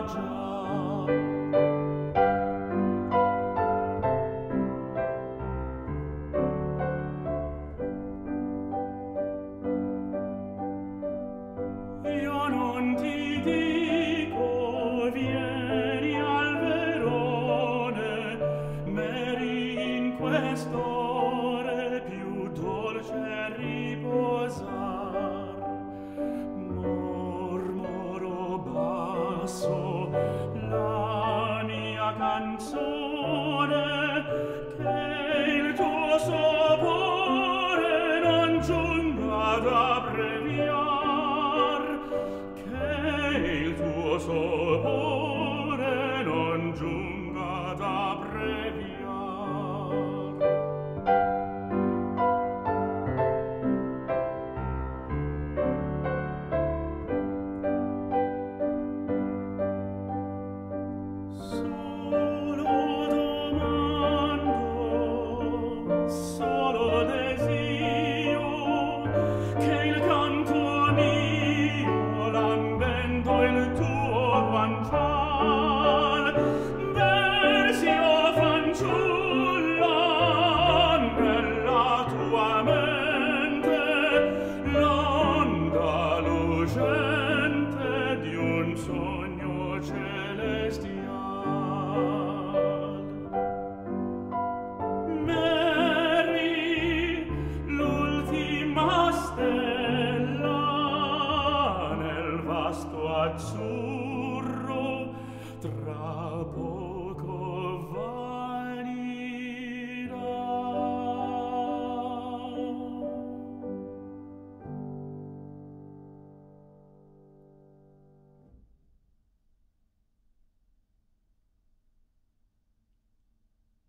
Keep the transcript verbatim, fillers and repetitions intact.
Io non ti dico vieni al Verone, meri in quest'ore più dolce riposar. Mormoro basso la mia canzone, che il tuo sopore non giunga ad abbreviar, che il tuo sopore non giunga ad abbreviar. Solo domando, solo desio, che il canto mio lambendo il tuo guancial versi, o fanciulla, nella tua mente l'onda lucente di un sogno celestial. Mary, l'ultima stella nel vasto azzurro